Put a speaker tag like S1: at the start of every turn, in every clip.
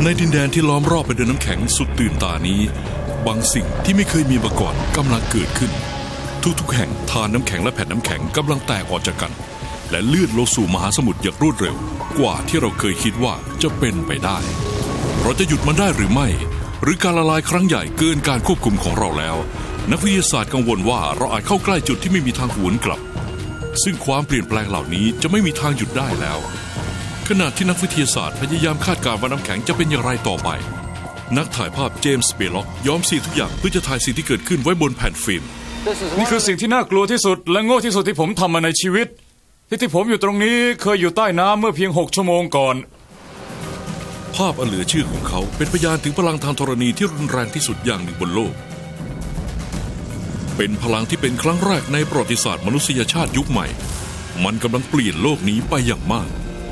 S1: ในดินแดนที่ล้อมรอบไปด้วยน้ำแข็งสุดตื่นตานี้บางสิ่งที่ไม่เคยมีมาก่อนกำลังเกิดขึ้นทุกๆแห่งทานน้ำแข็งและแผ่นน้ำแข็งกำลังแตกออกจากกันและเลื่อนลงสู่มหาสมุทรอย่างรวดเร็วกว่าที่เราเคยคิดว่าจะเป็นไปได้เราจะหยุดมันได้หรือไม่หรือการละลายครั้งใหญ่เกินการควบคุมของเราแล้วนักวิทยาศาสตร์กังวลว่าเราอาจเข้าใกล้จุดที่ไม่มีทางหวนกลับซึ่งความเปลี่ยนแปลงเหล่านี้จะไม่มีทางหยุดได้แล้วขณะที่นักวิทยาศาสตร์พยายามคาดการณ์ว่าน้ำแข็งจะเป็นอย่างไรต่อไปนักถ่ายภาพเจมส์เบล็อกย้อมสีทุกอย่างเพื่อจะถ่ายสิ่งที่เกิดขึ้นไว้บนแผ่นฟิล์ม
S2: นี่คือสิ่งที่น่ากลัวที่สุดและโง่ที่สุดที่ผมทำมาในชีวิตที่ผมอยู่ตรงนี้เคยอยู่ใต้น้ำเมื่อเพียง6 ชั่วโมงก่อน
S1: ภาพอันเหลือเชื่อของเขาเป็นพยานถึงพลังทางธรณีที่รุนแรงที่สุดอย่างหนึ่งบนโลกเป็นพลังที่เป็นครั้งแรกในประวัติศาสตร์มนุษยชาติยุคใหม่มันกำลังเปลี่ยนโลกนี้ไปอย่างมาก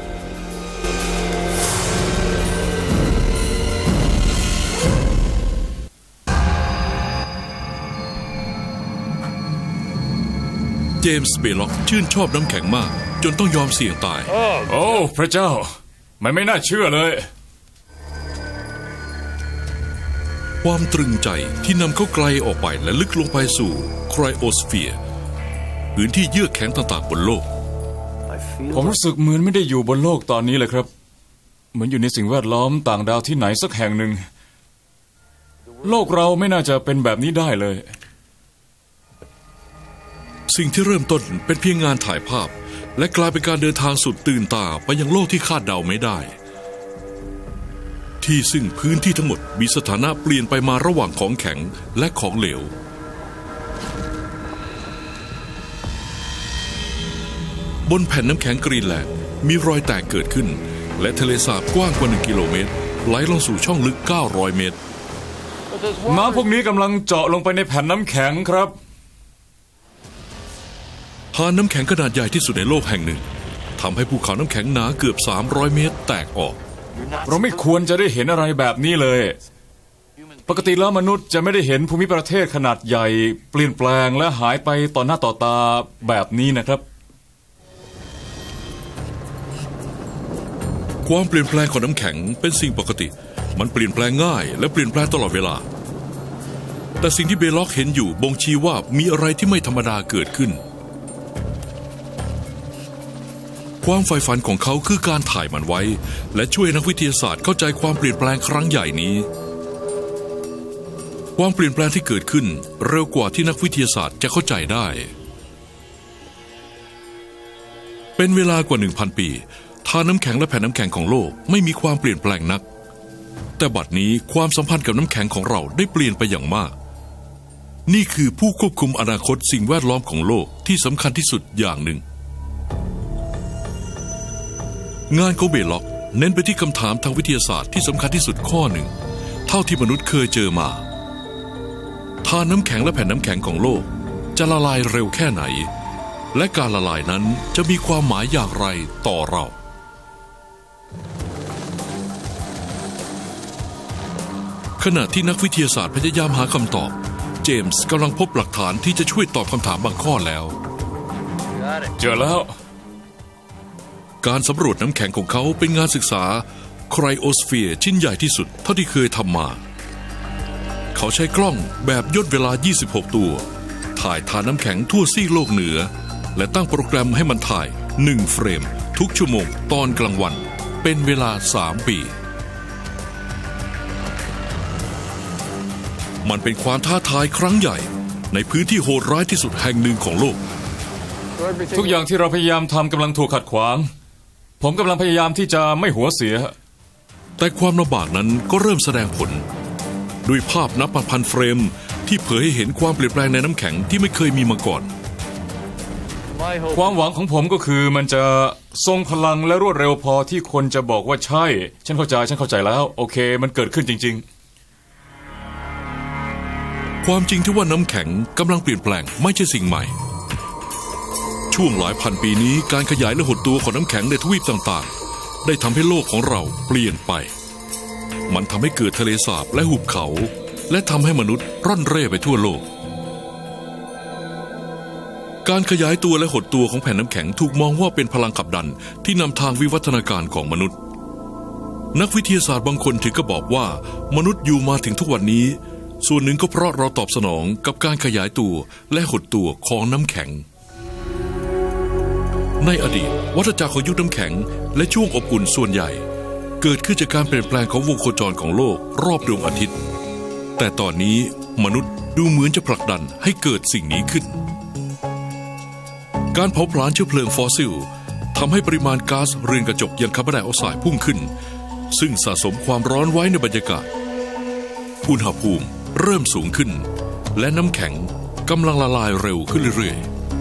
S1: เจมส์เบล็อกชื่นชอบน้ำแข็งมากจนต้องยอมเสี่ยงตาย
S2: โอ้พระเจ้ามันไม่น่าเชื่อเลย
S1: ความตรึงใจที่นำเขาไกลออกไปและลึกลงไปสู่ไครโอสเฟียร์พื้นที่เยือกแข็งต่างๆบนโลก
S2: ผมรู้สึกเหมือนไม่ได้อยู่บนโลกตอนนี้เลยครับเหมือนอยู่ในสิ่งแวดล้อมต่างดาวที่ไหนสักแห่งหนึ่งโลกเราไม่น่าจะเป็นแบบนี้ได้เลย
S1: สิ่งที่เริ่มต้นเป็นเพียงงานถ่ายภาพและกลายเป็นการเดินทางสุดตื่นตาไปยังโลกที่คาดเดาไม่ได้ที่ซึ่งพื้นที่ทั้งหมดมีสถานะเปลี่ยนไปมาระหว่างของแข็งและของเหลวบนแผ่นน้ำแข็งกรีนแลนด์มีรอยแตกเกิดขึ้นและทะเลสาบกว้างกว่า1 กิโลเมตรไหลลงสู่ช่องลึก900 เมตร
S2: น้ำพวกนี้กำลังเจาะลงไปในแผ่นน้ำแข็งครับ
S1: หาดน้ำแข็งขนาดใหญ่ที่สุดในโลกแห่งหนึ่งทำให้ภูเขาน้ำแข็งหนาเกือบ300 เมตรแตกออก
S2: เราไม่ควรจะได้เห็นอะไรแบบนี้เลยปกติแล้วมนุษย์จะไม่ได้เห็นภูมิประเทศขนาดใหญ่เปลี่ยนแปลงและหายไปต่อหน้าต่อตาแบบนี้นะครับ
S1: ความเปลี่ยนแปลงของน้ำแข็งเป็นสิ่งปกติมันเปลี่ยนแปลงง่ายและเปลี่ยนแปลงตลอดเวลาแต่สิ่งที่เบล็อกเห็นอยู่บ่งชี้ว่ามีอะไรที่ไม่ธรรมดาเกิดขึ้นความใฝ่ฝันของเขาคือการถ่ายมันไว้และช่วยนักวิทยาศาสตร์เข้าใจความเปลี่ยนแปลงครั้งใหญ่นี้ความเปลี่ยนแปลงที่เกิดขึ้นเร็วกว่าที่นักวิทยาศาสตร์จะเข้าใจได้เป็นเวลากว่า 1,000 ปีทานน้ำแข็งและแผ่นน้ำแข็งของโลกไม่มีความเปลี่ยนแปลงนักแต่บัดนี้ความสัมพันธ์กับน้ำแข็งของเราได้เปลี่ยนไปอย่างมากนี่คือผู้ควบคุมอนาคตสิ่งแวดล้อมของโลกที่สำคัญที่สุดอย่างหนึ่งงานของเบล็อกเน้นไปที่คำถามทางวิทยาศาสตร์ที่สำคัญที่สุดข้อหนึ่งเท่าที่มนุษย์เคยเจอมาทานน้ำแข็งและแผ่นน้ำแข็งของโลกจะละลายเร็วแค่ไหนและการละลายนั้นจะมีความหมายอย่างไรต่อเราขณะที่นักวิทยาศาสตร์พยายามหาคำตอบเจมส์กำลังพบหลักฐานที่จะช่วยตอบคำถามบางข้อแล้ว
S2: เจอแล้ว
S1: การสำรวจน้ำแข็งของเขาเป็นงานศึกษาไครโอสเฟียร์ชิ้นใหญ่ที่สุดเท่าที่เคยทำมาเขาใช้กล้องแบบย่นเวลา26 ตัวถ่ายทานน้ำแข็งทั่วซีกโลกเหนือและตั้งโปรแกรมให้มันถ่าย1 เฟรมทุกชั่วโมงตอนกลางวันเป็นเวลา3 ปีมันเป็นความท้าทายครั้งใหญ่ในพื้นที่โหดร้ายที่สุดแห่งหนึ่งของโลก
S2: ทุกอย่างที่เราพยายามทำกำลังถูกขัดขวางผมกำลังพยายามที่จะไม่หัวเสีย
S1: แต่ความลำบากนั้นก็เริ่มแสดงผลด้วยภาพนับพันเฟรมที่เผยให้เห็นความเปลี่ยนแปลงในน้ำแข็งที่ไม่เคยมีมาก่อน
S2: ความหวังของผมก็คือมันจะทรงพลังและรวดเร็วพอที่คนจะบอกว่าใช่ฉันเข้าใจแล้วโอเคมันเกิดขึ้นจริง
S1: ๆความจริงที่ว่าน้ำแข็งกำลังเปลี่ยนแปลงไม่ใช่สิ่งใหม่ช่วงหลายพันปีนี้การขยายและหดตัวของน้ำแข็งในทวีปต่างๆได้ทำให้โลกของเราเปลี่ยนไปมันทำให้เกิดทะเลสาบและหุบเขาและทำให้มนุษย์ร่อนเร่ไปทั่วโลกการขยายตัวและหดตัวของแผ่นน้ำแข็งถูกมองว่าเป็นพลังขับดันที่นำทางวิวัฒนาการของมนุษย์นักวิทยาศาสตร์บางคนถึงก็บอกว่ามนุษย์อยู่มาถึงทุกวันนี้ส่วนหนึ่งก็เพราะเราตอบสนองกับการขยายตัวและหดตัวของน้ำแข็งในอดีตวัฏจักรของยุคน้ำแข็งและช่วงอบอุ่นส่วนใหญ่เกิดขึ้นจากการเปลี่ยนแปลงของวงโคจรของโลกรอบดวงอาทิตย์แต่ตอนนี้มนุษย์ดูเหมือนจะผลักดันให้เกิดสิ่งนี้ขึ้นการเผาผลาญเชื้อเพลิงฟอสซิลทำให้ปริมาณก๊าซเรือนกระจกอย่างคาร์บอนไดออกไซด์พุ่งขึ้นซึ่งสะสมความร้อนไว้ในบรรยากาศอุณหภูมิเริ่มสูงขึ้นและน้ำแข็งกำลังละลายเร็วขึ้นเรื่อย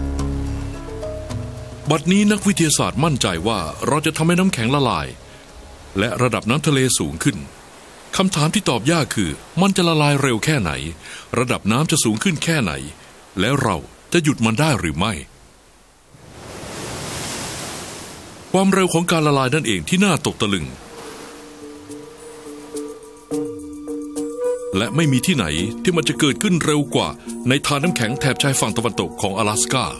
S1: ๆบัดนี้นักวิทยาศาสตร์มั่นใจว่าเราจะทำให้น้ำแข็งละลายและระดับน้ำทะเลสูงขึ้นคำถามที่ตอบยากคือมันจะละลายเร็วแค่ไหนระดับน้ำจะสูงขึ้นแค่ไหนและเราจะหยุดมันได้หรือไม่ความเร็วของการละลายนั่นเองที่น่าตกตะลึงและไม่มีที่ไหนที่มันจะเกิดขึ้นเร็วกว่าในทานน้ำแข็งแถบชายฝั่งตะวันตกของ阿拉斯ก้า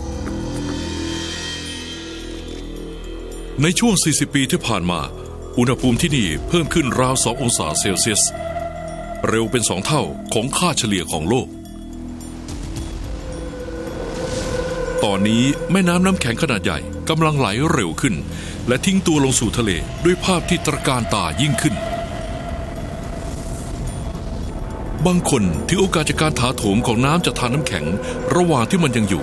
S1: ในช่วง40ปีที่ผ่านมาอุณหภูมิที่นี่เพิ่มขึ้นราว2องศาเซลเซียสเร็วเป็น2เท่าของค่าเฉลี่ยของโลกตอนนี้แม่น้ำแข็งขนาดใหญ่กำลังไหลเร็วขึ้นและทิ้งตัวลงสู่ทะเลด้วยภาพที่ตระการตายิ่งขึ้นบางคนถือโอกาสจากการถาโถมของน้ำจากทานน้ำแข็งระหว่างที่มันยังอยู่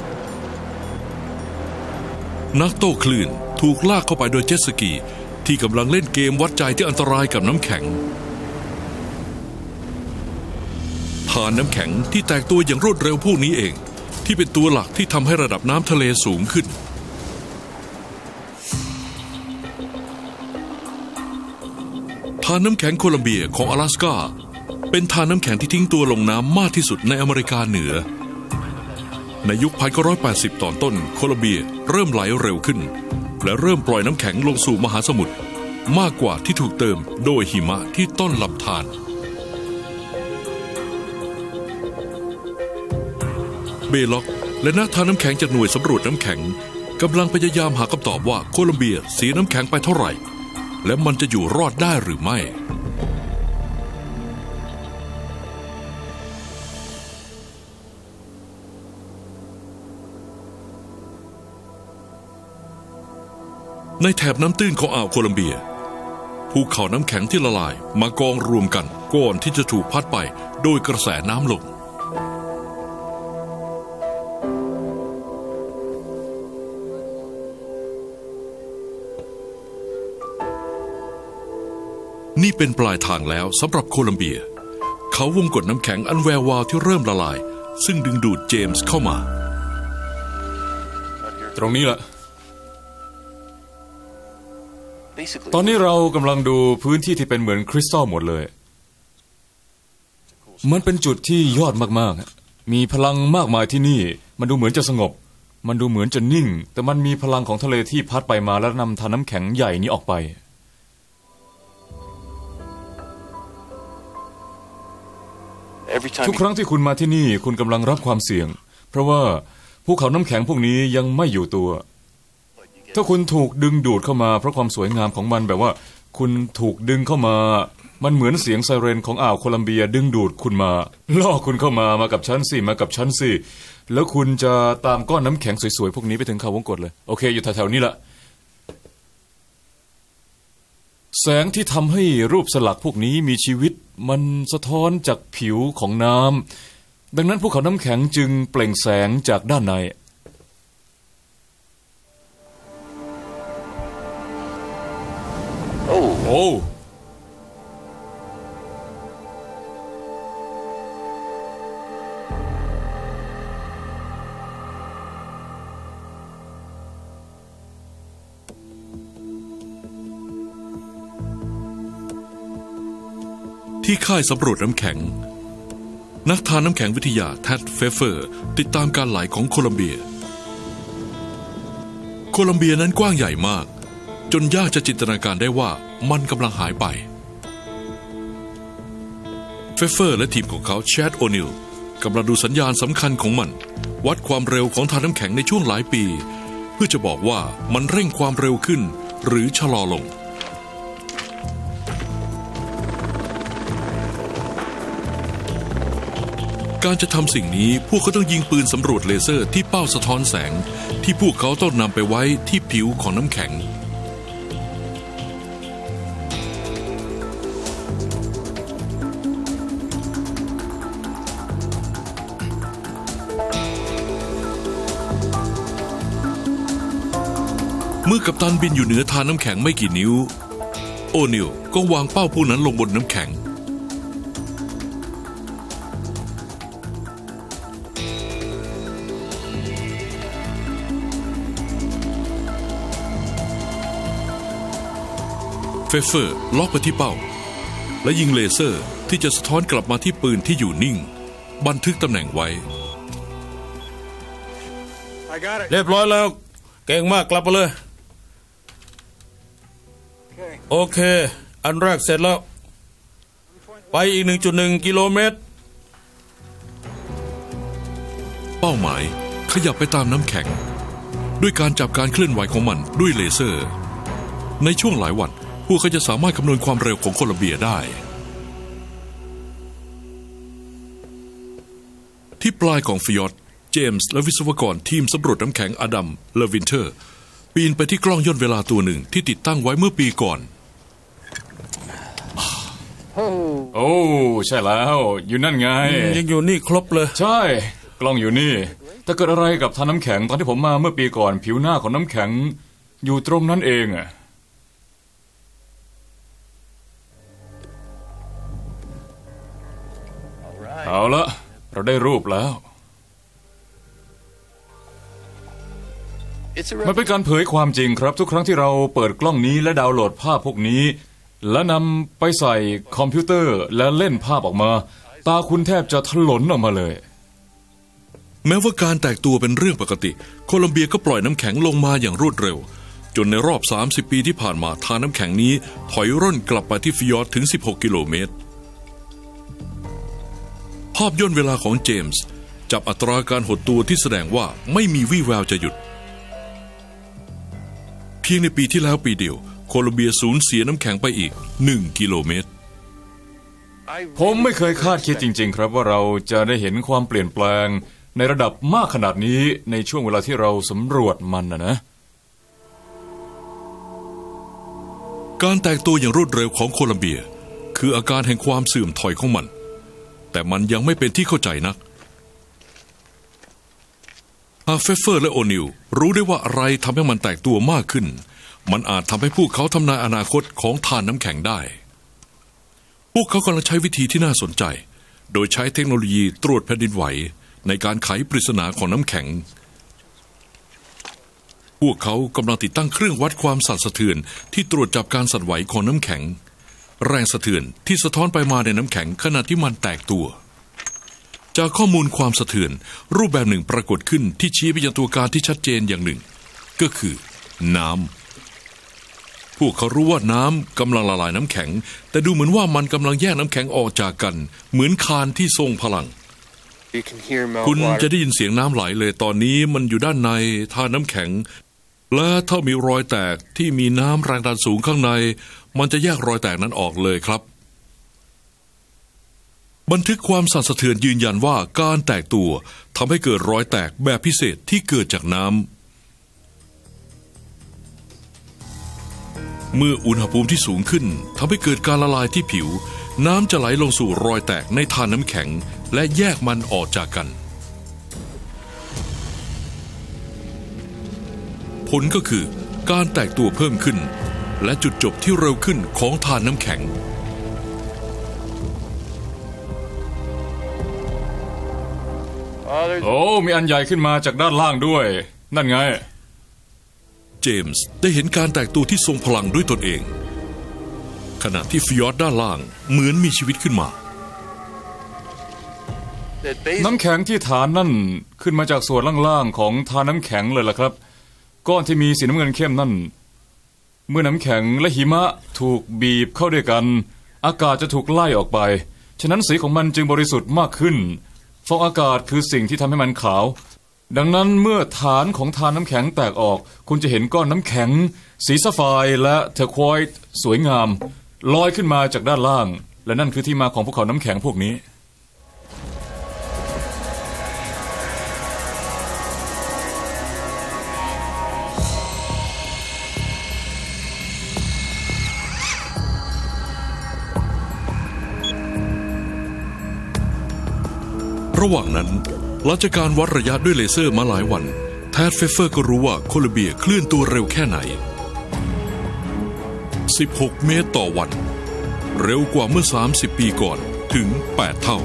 S1: นักโต้คลื่นถูกลากเข้าไปโดยเจ็ตสกีที่กำลังเล่นเกมวัดใจที่อันตรายกับน้ำแข็งทานน้ำแข็งที่แตกตัวอย่างรวดเร็วพวกนี้เองที่เป็นตัวหลักที่ทำให้ระดับน้ำทะเลสูงขึ้นทานน้ำแข็งโคลัมเบียของ阿拉斯ก้าเป็นทานน้ำแข็งที่ทิ้งตัวลงน้ำมากที่สุดในอเมริกาเหนือในยุค1980ตอนต้นโคลัมเบียเริ่มไหลเร็วขึ้นและเริ่มปล่อยน้ำแข็งลงสู่มหาสมุทรมากกว่าที่ถูกเติมโดยหิมะที่ต้นลำธารเบล็อกและนักทานน้ำแข็งจากหน่วยสำรวจน้ำแข็งกำลังพยายามหาคำตอบว่าโคลัมเบียเสียน้ำแข็งไปเท่าไหร่และมันจะอยู่รอดได้หรือไม่ในแถบน้ำตื้นของอ่าวโคลัมเบียภูเขาน้ำแข็งที่ละลายมากองรวมกันก่อนที่จะถูกพัดไปโดยกระแสน้ำลมนี่เป็นปลายทางแล้วสำหรับโคลัมเบียเขาวงกฏน้ำแข็งอันแวววาวที่เริ่มละลายซึ่งดึงดูดเจมส์เข้ามา
S2: ตรงนี้แหละตอนนี้เรากำลังดูพื้นที่ที่เป็นเหมือนคริสตัลหมดเลยมันเป็นจุดที่ยอดมากๆมีพลังมากมายที่นี่มันดูเหมือนจะสงบมันดูเหมือนจะนิ่งแต่มันมีพลังของทะเลที่พัดไปมาและนำทานน้ำแข็งใหญ่นี้ออกไปทุกครั้งที่คุณมาที่นี่คุณกำลังรับความเสี่ยงเพราะว่าภูเขาน้ำแข็งพวกนี้ยังไม่อยู่ตัวถ้าคุณถูกดึงดูดเข้ามาเพราะความสวยงามของมันแบบว่าคุณถูกดึงเข้ามามันเหมือนเสียงไซเรนของอ่าวโคลัมเบียดึงดูดคุณมาล่อคุณเข้ามากับฉันสิมากับฉันสิแล้วคุณจะตามก้อนน้ำแข็งสวยๆพวกนี้ไปถึงเขาวงกฏเลยโอเคอยู่แถวๆนี้ละแสงที่ทำให้รูปสลักพวกนี้มีชีวิตมันสะท้อนจากผิวของน้ำดังนั้นภูเขาน้ำแข็งจึงเปล่งแสงจากด้านในโอ้
S1: ที่ค่ายสำรวจน้ำแข็งนักทานน้ำแข็งวิทยาแท็ดเฟเฟอร์ติดตามการไหลของโคลัมเบียนั้นกว้างใหญ่มากจนยากจะจินตนาการได้ว่ามันกำลังหายไปเฟเฟอร์และทีมของเขาแชดโอนิลกำลังดูสัญญาณสำคัญของมันวัดความเร็วของทานน้ำแข็งในช่วงหลายปีเพื่อจะบอกว่ามันเร่งความเร็วขึ้นหรือชะลอลงการจะทำสิ่งนี้พวกเขาต้องยิงปืนสำรวจเลเซอร์ที่เป้าสะท้อนแสงที่พวกเขาต้องนำไปไว้ที่ผิวของน้ำแข็งเมื่อกัปตันบินอยู่เหนือทานน้ำแข็งไม่กี่นิ้วโอนิลก็วางเป้าพวกนั้นลงบนน้ำแข็งเฟเฟอร์ล็อกไปที่เป้าและยิงเลเซอร์ที่จะสะท้อนกลับมาที่ปืนที่อยู่นิ่งบันทึกตำแหน่งไว้
S3: เรียบร้อยแล้วเก่งมากกลับมาเลยโอเคอันแรกเสร็จแล้วไปอีก 1.1 กิโลเมตร
S1: เป้าหมายขยับไปตามน้ำแข็งด้วยการจับการเคลื่อนไหวของมันด้วยเลเซอร์ในช่วงหลายวันพวกเขาจะสามารถคำนวณความเร็วของโคลัมเบียได้ที่ปลายของฟิยอร์ดเจมส์และวิศวกรทีมสำรวจน้ำแข็งอดัมเลวินเทอร์ปีนไปที่กล้องย่นเวลาตัวหนึ่งที่ติดตั้งไว้เมื่อปีก่อน
S2: โอ้ใช่แล้วอยู่นั่นไง
S3: ยังอยู่นี่ครบเลย
S2: ใช่กล้องอยู่นี่ถ้าเกิดอะไรกับทานน้ำแข็งตอนที่ผมมาเมื่อปีก่อนผิวหน้าของน้ำแข็งอยู่ตรงนั้นเองอะเอาละเราได้รูปแล้วมันเป็นการเผยความจริงครับทุกครั้งที่เราเปิดกล้องนี้และดาวน์โหลดภาพพวกนี้และนำไปใส่คอมพิวเตอร์และเล่นภาพออกมาตาคุณแทบจะถลนออกมาเลย
S1: แม้ว่าการแตกตัวเป็นเรื่องปกติโคลัมเบียก็ปล่อยน้ำแข็งลงมาอย่างรวดเร็วจนในรอบ30ปีที่ผ่านมาทานน้ำแข็งนี้ถอยร่นกลับไปที่ฟิยอร์ดถึง16กิโลเมตรภาพย่นเวลาของเจมส์จับอัตราการหดตัวที่แสดงว่าไม่มีวี่แววจะหยุดเพียงในปีที่แล้วปีเดียวโคลัมเบียสูญเสียน้ำแข็งไปอีก1กิโลเมตร
S2: ผมไม่เคยคาดคิดจริงๆครับว่าเราจะได้เห็นความเปลี่ยนแปลงในระดับมากขนาดนี้ในช่วงเวลาที่เราสำรวจมันนะ
S1: การแตกตัวอย่างรวดเร็วของโคลัมเบียคืออาการแห่งความเสื่อมถอยของมันแต่มันยังไม่เป็นที่เข้าใจนักหากเฟเฟอร์และโอนิลรู้ได้ว่าอะไรทำให้มันแตกตัวมากขึ้นมันอาจทำให้พวกเขาทำนายอนาคตของทานน้ำแข็งได้พวกเขากำลังใช้วิธีที่น่าสนใจโดยใช้เทคโนโลยีตรวจแผ่นดินไหวในการไขปริศนาของน้ำแข็งพวกเขากำลังติดตั้งเครื่องวัดความสั่นสะเทือนที่ตรวจจับการสั่นไหวของน้ำแข็งแรงสะเทือนที่สะท้อนไปมาในน้ำแข็งขณะที่มันแตกตัวจากข้อมูลความสะเทือนรูปแบบหนึ่งปรากฏขึ้นที่ชี้ไปยังตัวการที่ชัดเจนอย่างหนึ่งก็คือน้ำพวกเขารู้ว่าน้ำกำลังละลายน้ำแข็งแต่ดูเหมือนว่ามันกำลังแยกน้ำแข็งออกจากกันเหมือนคานที่ทรงพลังคุณจะได้ยินเสียงน้ำไหลเลยตอนนี้มันอยู่ด้านในท่าน้ำแข็งและถ้ามีรอยแตกที่มีน้ำแรงดันสูงข้างในมันจะแยกรอยแตกนั้นออกเลยครับบันทึกความสั่นสะเทือนยืนยันว่าการแตกตัวทำให้เกิดรอยแตกแบบพิเศษที่เกิดจากน้ำเมื่ออุณหภูมิที่สูงขึ้นทำให้เกิดการละลายที่ผิวน้ำจะไหลลงสู่รอยแตกในทานน้ำแข็งและแยกมันออกจากกันผลก็คือการแตกตัวเพิ่มขึ้นและจุดจบที่เร็วขึ้นของทานน้ำแข็ง
S2: โอ้มีอันใหญ่ขึ้นมาจากด้านล่างด้วยนั่นไง
S1: เจมส์ได้เห็นการแตกตัวที่ทรงพลังด้วยตนเองขณะที่ฟิยอร์ดด้านล่างเหมือนมีชีวิตขึ้นมา
S2: น้ำแข็งที่ฐานนั่นขึ้นมาจากส่วนล่างๆของทานน้ำแข็งเลยล่ะครับก้อนที่มีสีน้ำเงินเข้มนั่นเมื่อน้ำแข็งและหิมะถูกบีบเข้าด้วยกันอากาศจะถูกไล่ออกไปฉะนั้นสีของมันจึงบริสุทธิ์มากขึ้นฟองอากาศคือสิ่งที่ทำให้มันขาวดังนั้นเมื่อฐานของทานน้ำแข็งแตกออกคุณจะเห็นก้อนน้ำแข็งสีซัฟไฟร์และเทอร์ควอยซ์สวยงามลอยขึ้นมาจากด้านล่างและนั่นคือที่มาของภูเขาน้ำแข็งพวกนี้
S1: ระหว่างนั้นหลังจากการวัดระยะด้วยเลเซอร์มาหลายวันแทดเฟฟเฟอร์ก็รู้ว่าโคลัมเบียเคลื่อนตัวเร็วแค่ไหน16 เมตรต่อวันเร็วกว่าเมื่อ30 ปีก่อนถึง8 เท่า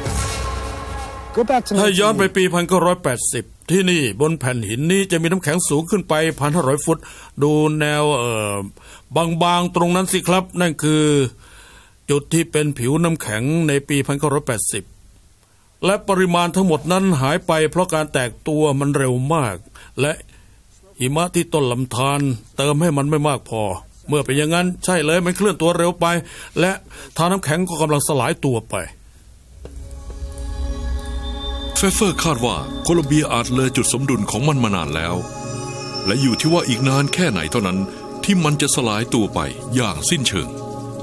S3: ถ้าย้อนไปปี 1980 ที่นี่บนแผ่นหินนี้จะมีน้ำแข็งสูงขึ้นไป 1,500 ฟุตดูแนวบางๆตรงนั้นสิครับนั่นคือจุดที่เป็นผิวน้ำแข็งในปี 1980 และปริมาณทั้งหมดนั้นหายไปเพราะการแตกตัวมันเร็วมากและหิมะที่ต้นลำธารเติมให้มันไม่มากพอเมื่อเป็นอย่างนั้นใช่เลยมันเคลื่อนตัวเร็วไปและทานน้ำแข็งก็กำลังสลายตัวไป
S1: เฟฟเฟอร์คาดว่าโคลัมเบียอาจเลยจุดสมดุลของมันมานานแล้วและอยู่ที่ว่าอีกนานแค่ไหนเท่านั้นที่มันจะสลายตัวไปอย่างสิ้นเชิง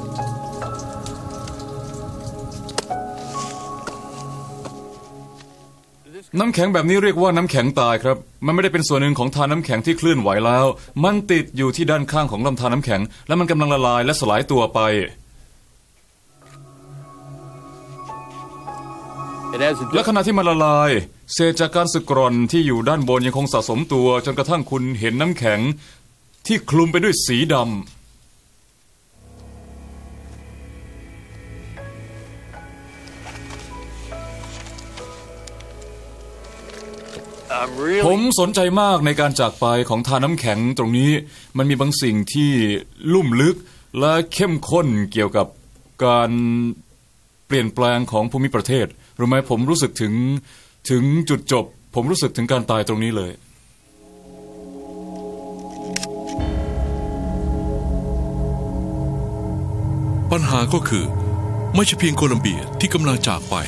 S2: น้ำแข็งแบบนี้เรียกว่าน้ำแข็งตายครับมันไม่ได้เป็นส่วนหนึ่งของทานน้ำแข็งที่เคลื่อนไหวแล้วมันติดอยู่ที่ด้านข้างของลำธารน้ำแข็งและมันกำลังละลายและสลายตัวไปและขณะที่มันละลายเศษจากการสึกกร่อนที่อยู่ด้านบนยังคงสะสมตัวจนกระทั่งคุณเห็นน้ำแข็งที่คลุมไปด้วยสีดำผมสนใจมากในการจากไปของทานน้ำแข็งตรงนี้มันมีบางสิ่งที่ลุ่มลึกและเข้มข้นเกี่ยวกับการเปลี่ยนแปลงของภูมิประเทศรู้ไหมผมรู้สึกถึงจุดจบผมรู้สึกถึงการตายตรงนี้เลย
S1: ปัญหาก็คือไม่ใช่เพียงโคลัมเบียที่กำลังจากไป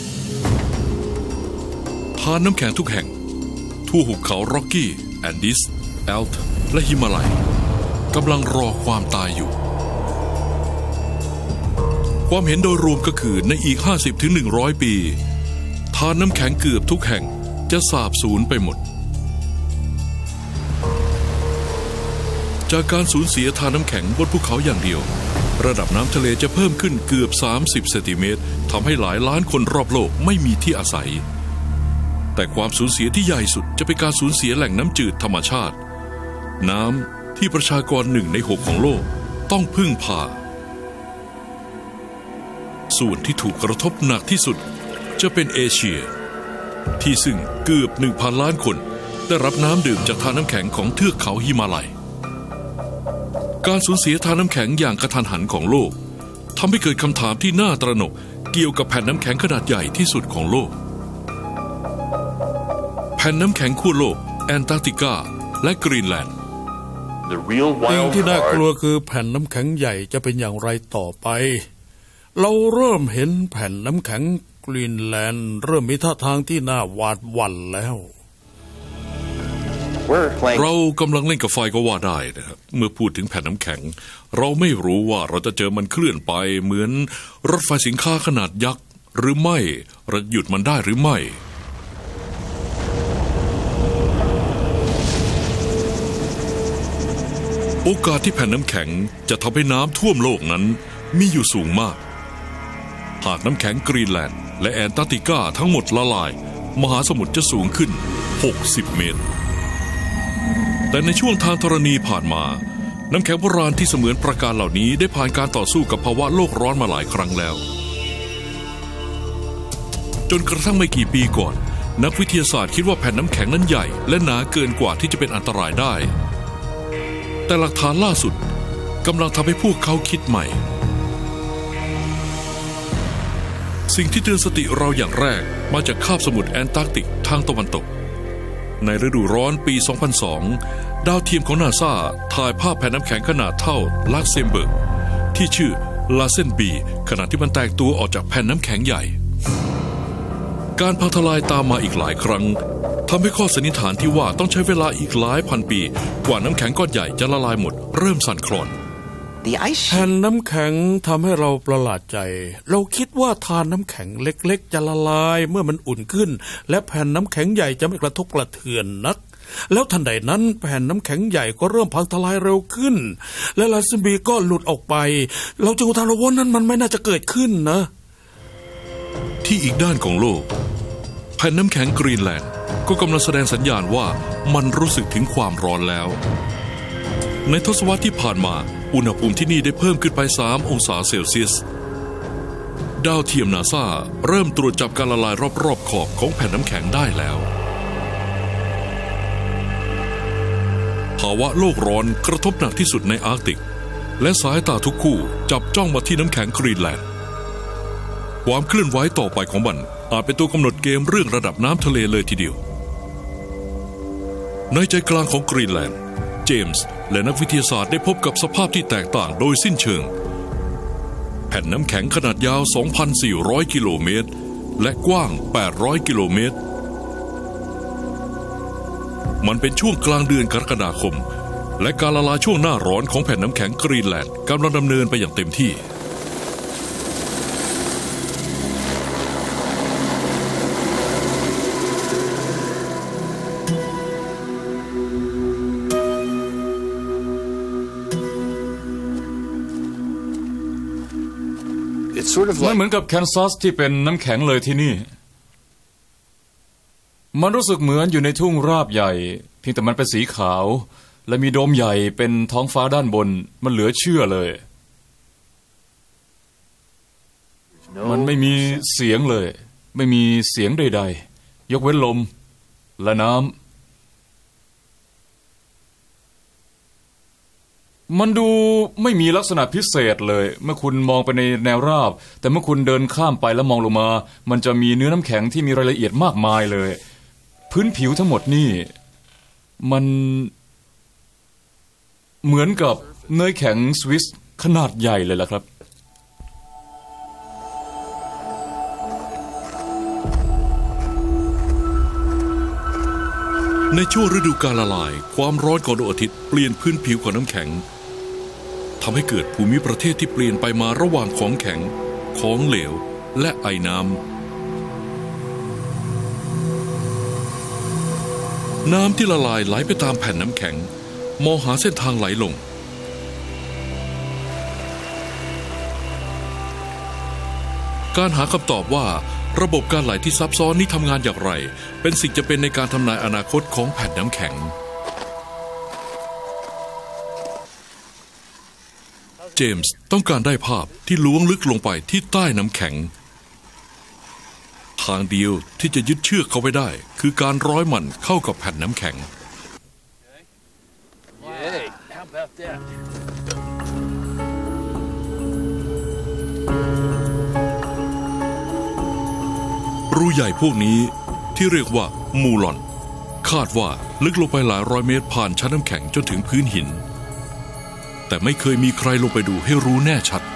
S1: ทานน้ำแข็งทุกแห่งทั่วหุบเขาร็อกกี้แอนดิสแอลป์และฮิมาลัยกำลังรอความตายอยู่ความเห็นโดยรวมก็คือในอีก 50-100 ปีทานน้ำแข็งเกือบทุกแห่งจะสาบสูญไปหมดจากการสูญเสียทานน้ำแข็งบนภูเขาอย่างเดียวระดับน้ำทะเลจะเพิ่มขึ้นเกือบ30 เซนติเมตรทำให้หลายล้านคนรอบโลกไม่มีที่อาศัยแต่ความสูญเสียที่ใหญ่สุดจะเป็นการสูญเสียแหล่งน้ำจืดธรรมชาติน้ำที่ประชากร1 ใน 6ของโลกต้องพึ่งพาส่วนที่ถูกกระทบหนักที่สุดจะเป็นเอเชียที่ซึ่งเกือบ 1,000 ล้านคนได้รับน้ำดื่มจากทานน้ำแข็งของเทือกเขาหิมาลัยการสูญเสียทานน้ำแข็งอย่างกระทันหันของโลกทำให้เกิดคำถามที่น่าตระหนกเกี่ยวกับแผ่นน้ำแข็งขนาดใหญ่ที่สุดของโลกแผ่นน้ำแข็งขั้วโลกแอนตาร์กติกาและกรีนแลนด์
S3: สิ่งที่น่ากลัวคือแผ่นน้ำแข็งใหญ่จะเป็นอย่างไรต่อไปเราเริ่มเห็นแผ่นน้ำแข็งกรีนแลนด์เริ่มมีท่าทางที่น่าหวาดหวั่นแล้ว
S1: เรากำลังเล่นกับไฟก็ว่าได้นะครับเมื่อพูดถึงแผ่นน้ำแข็งเราไม่รู้ว่าเราจะเจอมันเคลื่อนไปเหมือนรถไฟสินค้าขนาดยักษ์หรือไม่เราหยุดมันได้หรือไม่โอกาสที่แผ่นน้ำแข็งจะทำให้น้ำท่วมโลกนั้นมีอยู่สูงมากหากน้ำแข็งกรีนแลนด์และแอนตาร์กติกาทั้งหมดละลายมหาสมุทรจะสูงขึ้น60 เมตรแต่ในช่วงทางธรณีผ่านมาน้ำแข็งโบราณที่เสมือนประการเหล่านี้ได้ผ่านการต่อสู้กับภาวะโลกร้อนมาหลายครั้งแล้วจนกระทั่งไม่กี่ปีก่อนนักวิทยาศาสตร์คิดว่าแผ่นน้ำแข็งนั้นใหญ่และหนาเกินกว่าที่จะเป็นอันตรายได้แต่หลักฐานล่าสุดกำลังทำให้พวกเขาคิดใหม่สิ่งที่เตือนสติเราอย่างแรกมาจากคาบสมุทรแอนตาร์กติกทางตะวันตกในฤดูร้อนปี 2002 ดาวเทียมของนาซาถ่ายภาพแผ่นน้ำแข็งขนาดเท่าลักเซมเบิร์กที่ชื่อลาเซนบีขณะที่มันแตกตัวออกจากแผ่นน้ำแข็งใหญ่การพังทลายตามมาอีกหลายครั้งทำให้ข้อสันนิษฐานที่ว่าต้องใช้เวลาอีกหลายพันปีกว่าน้ำแข็งก้อนใหญ่จะละลายหมดเริ่มสั่นคลอน
S3: แผ่นน้ำแข็งทำให้เราประหลาดใจเราคิดว่าทานน้ำแข็งเล็กๆจะละลายเมื่อมันอุ่นขึ้นและแผ่นน้ำแข็งใหญ่จะไม่กระทบกระเทือนนักแล้วทันใดนั้นแผ่นน้ำแข็งใหญ่ก็เริ่มพังทลายเร็วขึ้นและลาซิมบีก็หลุดออกไปเราจึงอุทานว่านั้นมันไม่น่าจะเกิดขึ้นนะ
S1: ที่อีกด้านของโลกแผ่นน้ำแข็งกรีนแลนด์ก็กำลังแสดงสัญญาณว่ามันรู้สึกถึงความร้อนแล้วในทศวรรษที่ผ่านมาอุณหภูมิที่นี่ได้เพิ่มขึ้นไป3 องศาเซลเซียสดาวเทียมนาซาเริ่มตรวจจับการละลายรอบๆขอบของแผ่นน้ำแข็งได้แล้วภาวะโลกร้อนกระทบหนักที่สุดในอาร์กติกและสายตาทุกคู่จับจ้องมาที่น้ำแข็งกรีนแลนด์ความเคลื่อนไหวต่อไปของมันอาจเป็นตัวกำหนดเกมเรื่องระดับน้ำทะเลเลยทีเดียวในใจกลางของกรีนแลนด์เจมส์และนักวิทยาศาสตร์ได้พบกับสภาพที่แตกต่างโดยสิ้นเชิงแผ่นน้ำแข็งขนาดยาว 2,400 กิโลเมตรและกว้าง 800 กิโลเมตรมันเป็นช่วงกลางเดือนกรกฎาคมและการละลายช่วงหน้าร้อนของแผ่นน้ำแข็งกรีนแลนด์กำลังดำเนินไปอย่างเต็มที่
S2: มันเหมือนกับแคนซัสที่เป็นน้ำแข็งเลยที่นี่มันรู้สึกเหมือนอยู่ในทุ่งราบใหญ่เพียงแต่มันเป็นสีขาวและมีโดมใหญ่เป็นท้องฟ้าด้านบนมันเหลือเชื่อเลยมันไม่มีเสียงเลยไม่มีเสียงใดๆยกเว้นลมและน้ำมันดูไม่มีลักษณะพิเศษเลยเมื่อคุณมองไปในแนวราบแต่เมื่อคุณเดินข้ามไปแล้วมองลงมามันจะมีเนื้อน้ำแข็งที่มีรายละเอียดมากมายเลยพื้นผิวทั้งหมดนี่มันเหมือนกับเนยแข็งสวิสขนาดใหญ่เลยล่ะครับ
S1: ในช่วงฤดูกาลละลายความร้อนของดวงอาทิตย์เปลี่ยนพื้นผิวของน้ำแข็งทำให้เกิดภูมิประเทศที่เปลี่ยนไปมาระหว่างของแข็งของเหลวและไอน้ำที่ละลายไหลไปตามแผ่นน้ำแข็งมองหาเส้นทางไหลลงการหาคำตอบว่าระบบการไหลที่ซับซ้อนนี้ทำงานอย่างไรเป็นสิ่งจำเป็นในการทำนายอนาคตของแผ่นน้ำแข็งเจมส์ต้องการได้ภาพที่ล้วงลึกลงไปที่ใต้น้ำแข็งทางเดียวที่จะยึดเชือกเขาไว้ได้คือการร้อยมันเข้ากับแผ่นน้ำแข็งรูใหญ่พวกนี้ที่เรียกว่ามูลอนคาดว่าลึกลงไปหลายร้อยเมตรผ่านชั้นน้ำแข็งจนถึงพื้นหินแต่ไม่เคยมีใครลงไปดูให้รู้แน่ชัด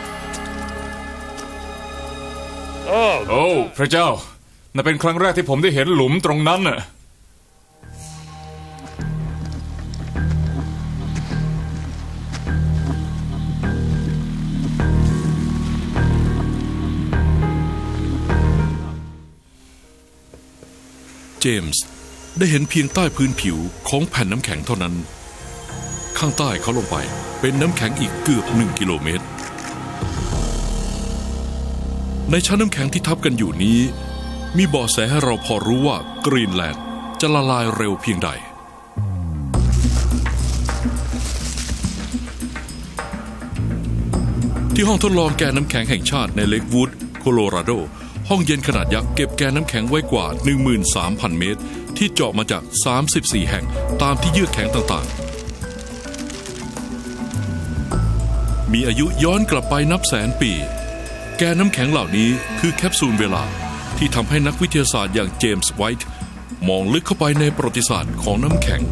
S2: โอ้พระเจ้านั่นเป็นครั้งแรกที่ผมได้เห็นหลุมตรงนั้นน่ะ
S1: เจมส์ได้เห็นเพียงใต้พื้นผิวของแผ่นน้ำแข็งเท่านั้นข้างใต้เขาลงไปเป็นน้ำแข็งอีกเกือบ1 กิโลเมตรในชั้นน้ำแข็งที่ทับกันอยู่นี้มีเบาะแสให้เราพอรู้ว่ากรีนแลนด์จะละลายเร็วเพียงใดที่ห้องทดลองแกนน้ำแข็งแห่งชาติในเลควูดโคโลราโดห้องเย็นขนาดยักษ์เก็บแกนน้ำแข็งไว้กว่า 13,000 เมตรที่เจาะมาจาก34แห่งตามที่เยือกแข็งต่างๆมีอายุย้อนกลับไปนับแสนปีแกนน้ำแข็งเหล่านี้คือแคปซูลเวลาที่ทำให้นักวิทยาศาสตร์อย่างเจมส์ไวท์มองลึกเข้าไปในประวัติศาสตร์ของน้ำแข็ง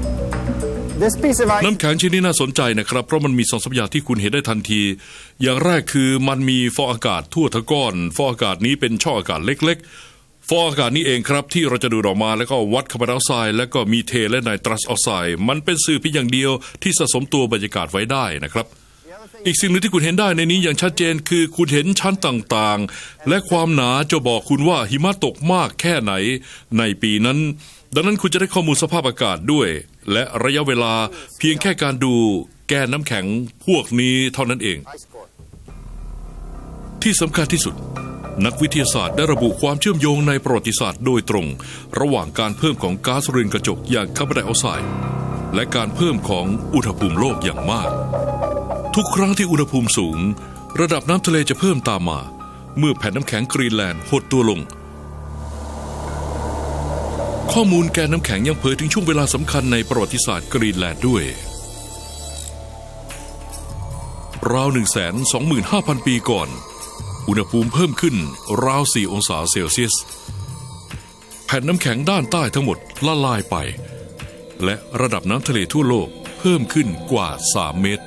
S1: น้ำแข็งชนิดน่าสนใจนะครับเพราะมันมี2 สัญญาณที่คุณเห็นได้ทันทีอย่างแรกคือมันมีฟองอากาศทั่วทั้งก้อนฟองอากาศนี้เป็นช่องอากาศเล็กๆฟองอากาศนี้เองครับที่เราจะดูดออกมาแล้วก็วัดคาร์บอนไดออกไซด์และก็มีเทและไนตรัสออกไซด์มันเป็นสื่อเพียงอย่างเดียวที่สะสมตัวบรรยากาศไว้ได้นะครับอีกสิ่งหนึ่งที่คุณเห็นได้ในนี้อย่างชัดเจนคือคุณเห็นชั้นต่างๆและความหนาจะบอกคุณว่าหิมะตกมากแค่ไหนในปีนั้นดังนั้นคุณจะได้ข้อมูลสภาพอากาศด้วยและระยะเวลาเพียงแค่การดูแกนน้ำแข็งพวกนี้เท่านั้นเองที่สำคัญที่สุดนักวิทยาศาสตร์ได้ระบุความเชื่อมโยงในประวัติศาสตร์โดยตรงระหว่างการเพิ่มของก๊าซเรือนกระจกอย่างคาร์บอนไดออกไซด์และการเพิ่มของอุณหภูมิโลกอย่างมากทุกครั้งที่อุณหภูมิสูงระดับน้ำทะเลจะเพิ่มตามมาเมื่อแผ่นน้ำแข็งกรีนแลนด์หดตัวลงข้อมูลแกนน้ำแข็งยังเผยถึงช่วงเวลาสำคัญในประวัติศาสตร์กรีนแลนด์ด้วยราว 125,000 ปีก่อนอุณหภูมิเพิ่มขึ้นราว 4 องศาเซลเซียสแผ่นน้ำแข็งด้านใต้ทั้งหมดละลายไปและระดับน้ำทะเลทั่วโลกเพิ่มขึ้นกว่า 3 เมตร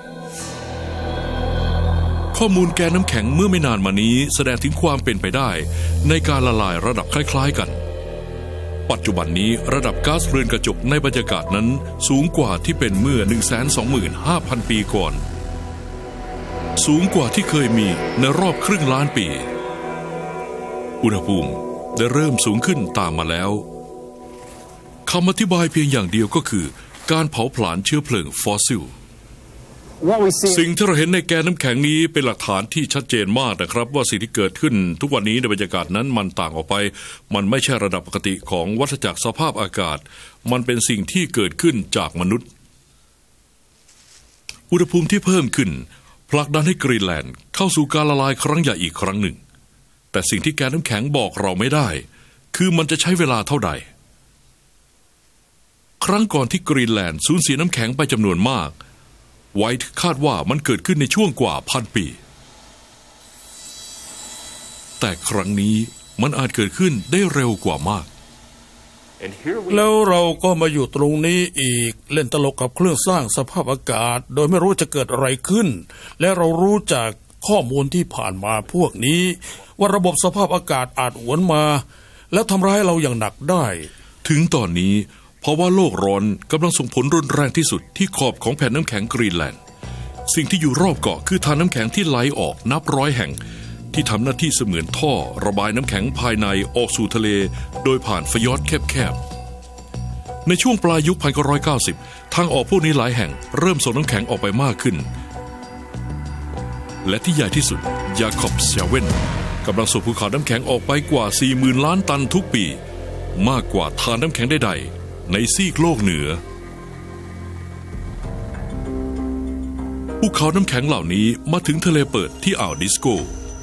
S1: ข้อมูลแกนน้ำแข็งเมื่อไม่นานมานี้แสดงถึงความเป็นไปได้ในการละลายระดับคล้ายๆกันปัจจุบันนี้ระดับก๊าซเรือนกระจกในบรรยากาศนั้นสูงกว่าที่เป็นเมื่อ 125,000 ปีก่อนสูงกว่าที่เคยมีในรอบครึ่งล้านปีอุณหภูมิได้เริ่มสูงขึ้นตามมาแล้วคำอธิบายเพียงอย่างเดียวก็คือการเผาผลาญเชื้อเพลิงฟอสซิลสิ่งที่เราเห็นในแกนน้ำแข็งนี้เป็นหลักฐานที่ชัดเจนมากนะครับว่าสิ่งที่เกิดขึ้นทุกวันนี้ในบรรยากาศนั้นมันต่างออกไปมันไม่ใช่ระดับปกติของวัฏจักรสภาพอากาศมันเป็นสิ่งที่เกิดขึ้นจากมนุษย์อุณหภูมิที่เพิ่มขึ้นผลักดันให้กรีนแลนด์เข้าสู่การละลายครั้งใหญ่อีกครั้งหนึ่งแต่สิ่งที่แกนน้ำแข็งบอกเราไม่ได้คือมันจะใช้เวลาเท่าใดครั้งก่อนที่กรีนแลนด์สูญเสียน้ำแข็งไปจำนวนมากไวท์คาดว่ามันเกิดขึ้นในช่วงกว่า1,000 ปีแต่ครั้งนี้มันอาจเกิดขึ้นได้เร็วกว่ามาก
S3: แล้วเราก็มาอยู่ตรงนี้อีกเล่นตลกกับเครื่องสร้างสภาพอากาศโดยไม่รู้จะเกิดอะไรขึ้นและเรารู้จากข้อมูลที่ผ่านมาพวกนี้ว่าระบบสภาพอากาศอาจหวนมาแล้วทำร้ายเราอย่างหนักได้
S1: ถึงตอนนี้เพราะว่าโลกร้อนกำลังส่งผลรุนแรงที่สุดที่ขอบของแผ่นน้ำแข็งกรีนแลนด์สิ่งที่อยู่รอบเกาะคือทานน้ำแข็งที่ไหลออกนับร้อยแห่งที่ทำหน้าที่เสมือนท่อระบายน้ำแข็งภายในออกสู่ทะเลโดยผ่านฟยอร์ดแคบๆในช่วงปลายยุค 1990 ทางออกพวกนี้หลายแห่งเริ่มส่งน้ำแข็งออกไปมากขึ้นและที่ใหญ่ที่สุดยาคอบเชเว่นกำลังส่งภูเขาน้ำแข็งออกไปกว่า 40,000 ล้านตันทุกปีมากกว่าทานน้ำแข็งใดๆในซีกโลกเหนือภูเขาน้ำแข็งเหล่านี้มาถึงทะเลเปิดที่อ่าวดิสโก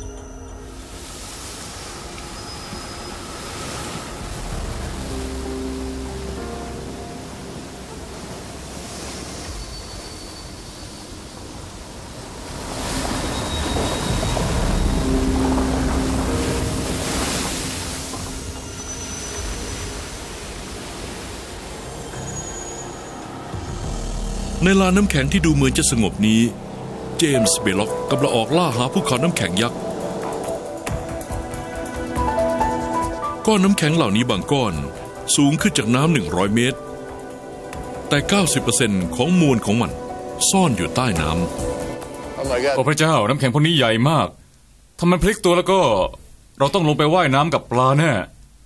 S1: ในลานน้ำแข็งที่ดูเหมือนจะสงบนี้เจมส์เบล็อกกำลังออกล่าหาภูเขาน้ำแข็งยักษ์ก้อนน้ำแข็งเหล่านี้บางก้อนสูงขึ้นจากน้ำ100 เมตรแต่ 90% ของมวลของมันซ่อนอยู่ใต้น้
S2: ำโอ้พระเจ้าน้ำแข็งพวกนี้ใหญ่มากถ้ามันพลิกตัวแล้วก็เราต้องลงไปว่ายน้ำกับปลาแน่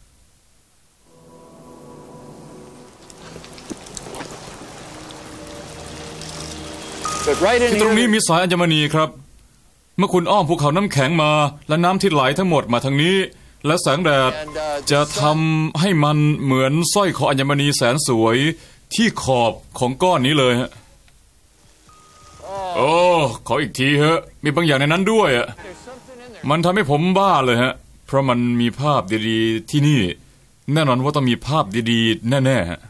S2: ที่ตรงนี้มีสายอัญมณีครับเมื่อคุณอ้อมภูเขาน้ำแข็งมาและน้ำที่ไหลทั้งหมดมาทางนี้และแสงแดดจะทำให้มันเหมือนสร้อยคออัญมณีแสนสวยที่ขอบของก้อนนี้เลยฮะโอ้ขออีกทีเถอะมีบางอย่างในนั้นด้วยอ่ะมันทำให้ผมบ้าเลยฮะเพราะมันมีภาพดีๆที่นี่แน่นอนว่าต้องมีภาพดีๆแน่ๆฮะ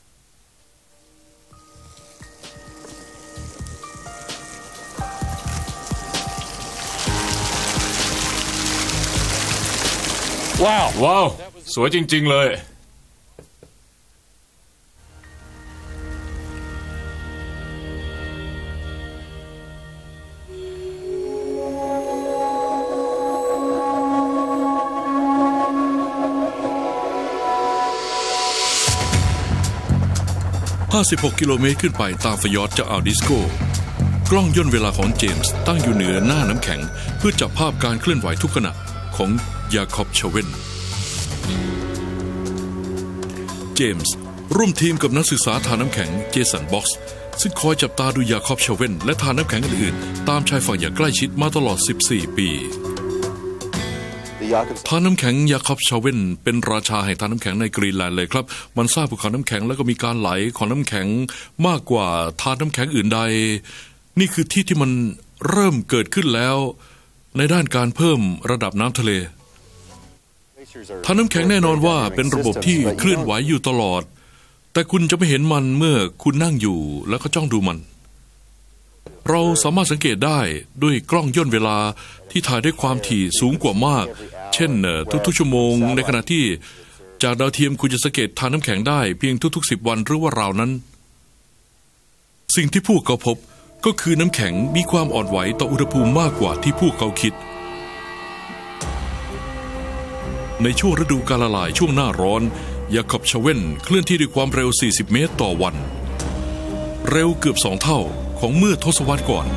S2: ว้าวสวยจริงๆเลย
S1: 56 กิโลเมตรขึ้นไปตามฟยอร์ดจากอ่าวดิสโก้กล้องย่นเวลาของเจมส์ตั้งอยู่เหนือหน้าน้ำแข็งเพื่อจับภาพการเคลื่อนไหวทุกขณะของยาคอบเชเว่นเจมส์ร่วมทีมกับนักศึกษาทานน้ำแข็งเจสันบ็อกซ์ซึ่งคอยจับตาดูยาคอบเชเว่นและทานน้ำแข็งอื่นๆตามชายฝั่งอย่างใกล้ชิดมาตลอด14 ปีทานน้ำแข็งยาคอบชาเวนเป็นราชาแห่งทานน้ำแข็งในกรีนแลนด์เลยครับมันสร้างภูเขาน้ำแข็งแล้วก็มีการไหลของน้ำแข็งมากกว่าทานน้ำแข็งอื่นใดนี่คือที่ที่มันเริ่มเกิดขึ้นแล้วในด้านการเพิ่มระดับน้ำทะเลทานน้ำแข็งแน่นอนว่าเป็นระบบที่เคลื่อนไหวอยู่ตลอดแต่คุณจะไม่เห็นมันเมื่อคุณนั่งอยู่แล้วก็จ้องดูมันเราสามารถสังเกตได้ด้วยกล้องย่นเวลาที่ถ่ายด้วยความถี่สูงกว่ามากเช่นทุกๆชั่วโมงในขณะที่จากดาวเทียมคุณจะสังเกตทานน้ำแข็งได้เพียงทุกๆ10 วันหรือว่าราวนั้นสิ่งที่พวกเขาพบก็คือน้ำแข็งมีความอ่อนไหวต่ออุณหภูมิมากกว่าที่พวกเขาคิดในช่วงฤดูกาลละลายช่วงหน้าร้อนยาคอบชาเวนเคลื่อนที่ด้วยความเร็ว40 เมตรต่อวันเร็วเกือบ2 เท่าของเมื่อทศวรรษก่อน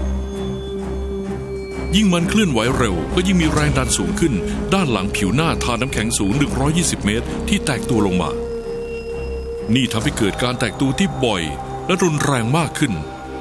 S1: ยิ่งมันเคลื่อนไหวเร็วก็ยิ่งมีแรงดันสูงขึ้นด้านหลังผิวหน้าทานน้ำแข็งสูง120 เมตรที่แตกตัวลงมานี่ทำให้เกิดการแตกตัวที่บ่อยและรุนแรงมากขึ้น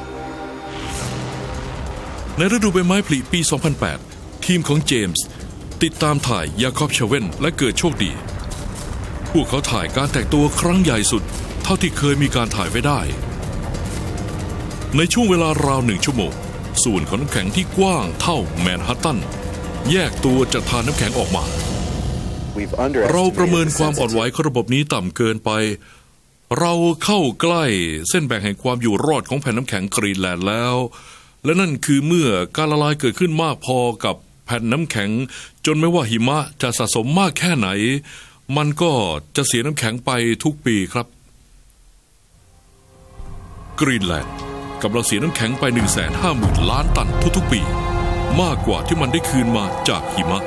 S1: ในฤดูใบไม้ผลิปี 2008 ทีมของเจมส์ติดตามถ่ายยาคอบชาเวนและเกิดโชคดีพวกเขาถ่ายการแตกตัวครั้งใหญ่สุดเท่าที่เคยมีการถ่ายไว้ได้ในช่วงเวลาราว1 ชั่วโมงส่วนของน้ำแข็งที่กว้างเท่าแมนฮัตตันแยกตัวจากทานน้ำแข็งออกมาเราประเมินความอ่อนไหวของระบบนี้ต่ำเกินไปเราเข้าใกล้เส้นแบ่งแห่งความอยู่รอดของแผ่นน้ำแข็งกรีนแลนด์แล้วและนั่นคือเมื่อการละลายเกิดขึ้นมากพอกับแผ่นน้ำแข็งจนไม่ว่าหิมะจะสะสมมากแค่ไหนมันก็จะเสียน้ำแข็งไปทุกปีครับกรีนแลนด์กำลังเสียน้ำแข็งไป 150,000 ล้านตันทุกๆปีมากกว่าที่มันได้คืนมาจากหิมะ